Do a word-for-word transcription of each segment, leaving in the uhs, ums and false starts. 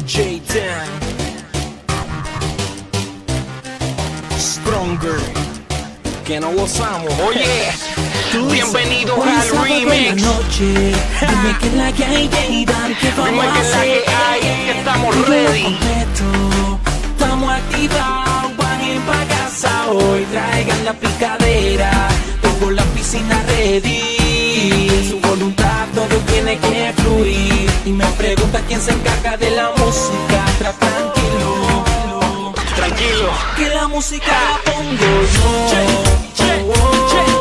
J-Dan Stronger, que no gozamos. Oye, Tú bienvenidos hoy al sábado en la remix. noche, dime que la que hay, J-Dan, que vamos Dime a que la hacer. que hay, que estamos Yo ready. completo, estamos activados, bajen pa' casa hoy, traigan la picadera, tengo la piscina ready. En su voluntad todo tiene que fluir, y me pregunta quién se encarga de la música. Tra tranquilo, Tranquilo. que la música la pongo yo. Che, che, Oh, oh. che.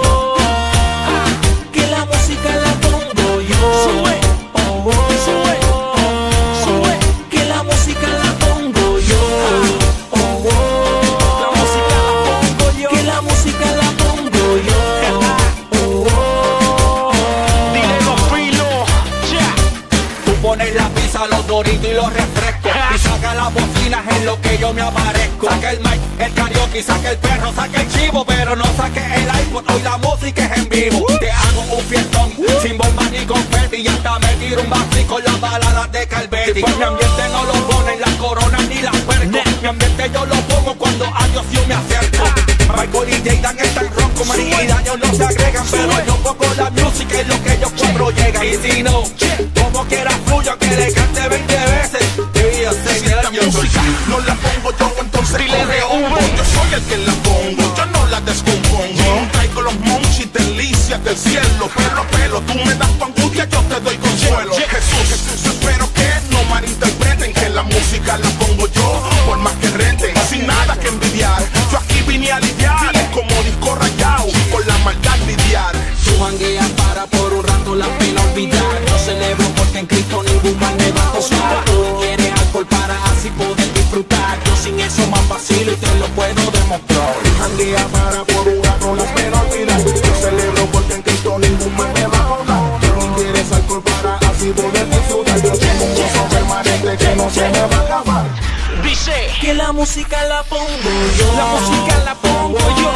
Que la música la pongo yo. Sube, Oh, oh. sube, sube. Que la música la pongo yo. Oh, oh. La música la pongo yo. Que la música la pongo yo. Oh, oh. Dile los filos. Ya. Tú pones la pizza, los doritos y los refrescos y saca las bocinas en lo que yo me aparezco. Saca el mic, el karaoke, saca el perro, saca el chivo, pero no saque el iPod, hoy la música es en vivo. Te hago un fiestón, sin bomba ni confeti, y hasta me tiro un baxi con las baladas de Calvetti. Pues mi ambiente no lo ponen las coronas ni las percos, mi ambiente yo lo pongo cuando a Dios yo me acerco. Michael y J-Dan están ronco, María y Daño no se agregan, pero yo pongo la música en lo que ellos cuatro llegan. Y si no, como quiera fluyo, que le cante veinte veces. Y yo sé Si que esta yo soy- música no la pongo yo, entonces Dile de corre un humo. Yo soy el que la pongo, yo no la descompongo. Traigo los monchis, delicias del cielo, pelo a pelo. Tú me das tu angustia, yo te doy consuelo. Jesús, Jesús, espero que no malinterpreten que la música la pongo yo, por más que renten, sin nada que envidiar. Yo aquí vine a lidiar, como disco rayado, con la maldad lidiar. Tu janguea para por un rato la pena olvidar. No celebro porque en Cristo ningún mal me va a tocar. Tú quieres alcohol para así poder disfrutar. Yo sin eso más vacilo y te lo puedo demostrar. Tu janguea para por un rato la pena olvidar. Yo celebro porque en Cristo ningún mal me va a joder. Tú quieres alcohol para así poder disfrutar. Yo tengo un gozo permanente que no se me va a acabar. Dice, Que la música la pongo yo. la música la pongo yo.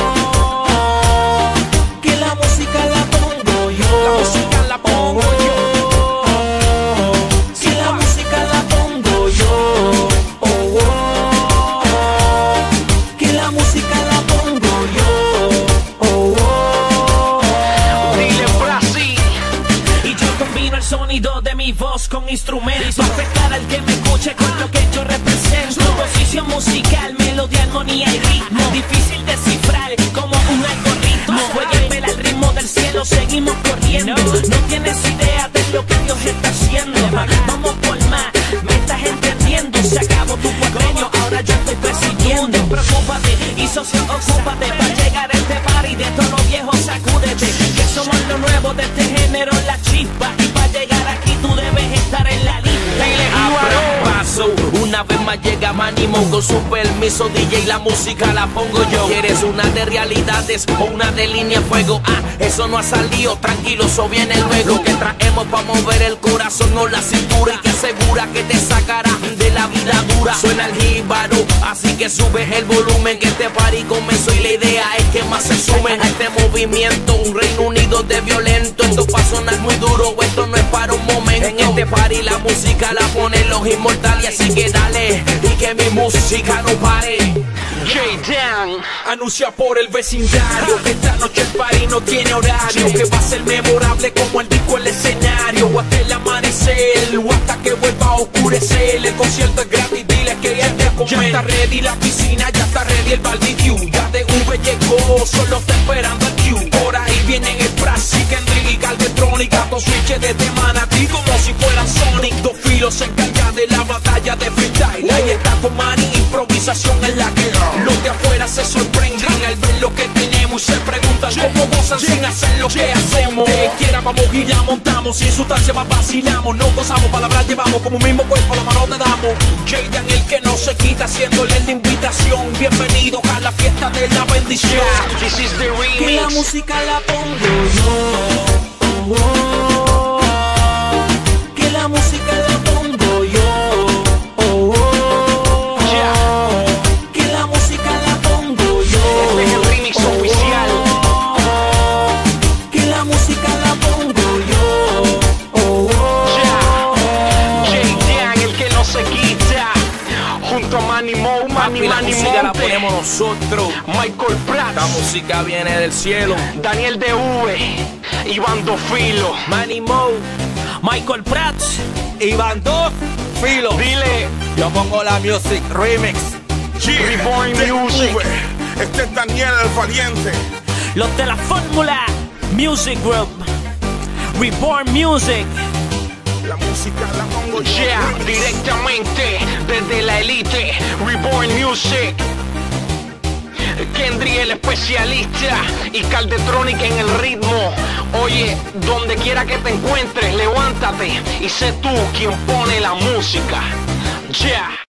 Que la música la pongo yo. La música la pongo yo. Que la música la pongo yo. Oh, oh. Que la música la pongo yo. Oh, oh. Dile Brasil. Y yo combino el sonido de mi voz con instrumentos para afectar al que me escuche con lo que yo represento. Posición musical, melodía, armonía y ritmo. Difícil descifrar como un algoritmo. Jueguen vela al ritmo del cielo, seguimos corriendo. No tienes idea de lo que Dios está haciendo. Vamos por más, me estás entendiendo. Se acabó tu cuadreño, ahora yo estoy persiguiendo. Preocúpate y socio, ocúpate para llegar a este party de todos los viejos, sacúdete. Que somos lo nuevo de este género, la chispa. Y para llegar aquí tú debes estar en la lista. Abra paso. Una vez más llega Manimo con su permiso D J, la música la pongo yo. ¿Quieres una de realidades o una de línea fuego? Ah, eso no ha salido, tranquilo, eso viene luego. Que traemos pa' mover el corazón o la cintura y que asegura que te sacará de la vida dura. Suena el jíbaro, así que subes el volumen, que este party comenzó y la idea es que más se sumen a este movimiento. Un Reino Unido de violento, esto va a sonar muy duro, esto no es para un momento. En este party la música la ponen los inmortales, así que dale y que mi música no pare. J-Dan. Anuncia por el vecindario que esta noche el party no tiene horario, que va a ser memorable como el disco el escenario, o hasta el amanecer o hasta que vuelva a oscurecer. El concierto es gratis, dile que ya te comer. Ya está ready la piscina, ya está ready el barbecue. Ya de V llegó, solo está esperando el Q. Por ahí vienen el Brasil, Kendrick y Galvetrónica, dos switches desde Manatí como si fueran Sonic. Dos filos se encargan de la batalla de freestyle. Ahí está con Manny, improvisación en la que los de afuera se sorprenden al ver lo que tenemos y se preguntan cómo gozan sin hacer lo que hacemos. De quiera vamos y la montamos, sin sustancia más vacilamos. No gozamos, palabras llevamos, como un mismo cuerpo la mano te damos. J-Dan el que no se quita, haciéndole la invitación. Bienvenidos a la fiesta de la bendición. This is the Que la remix. música la pongo yo. Oh, oh. Que la música la pongo yo. Oh, oh. Que la música la pongo yo. Este es el remix oficial. Que la música la pongo yo. Oh, oh. J-Dan el que no se quita. Manny música la Monte, ponemos nosotros. Michael Prats, La música viene del cielo. Daniel D V, Iván Dofilo. Manny Mo, Michael Prats, Iván Dos Filo. Dile, Yo pongo la music remix. Yeah, Reborn D V. Music. Este es Daniel el Valiente. los de la Fórmula Music Group, Reborn Music. La música la pongo yo. yeah, Remix. directamente desde la elite, Reborn Music. Kendry el especialista y Caldetronic en el ritmo. Oye, donde quiera que te encuentres, levántate y sé tú quien pone la música. Yeah.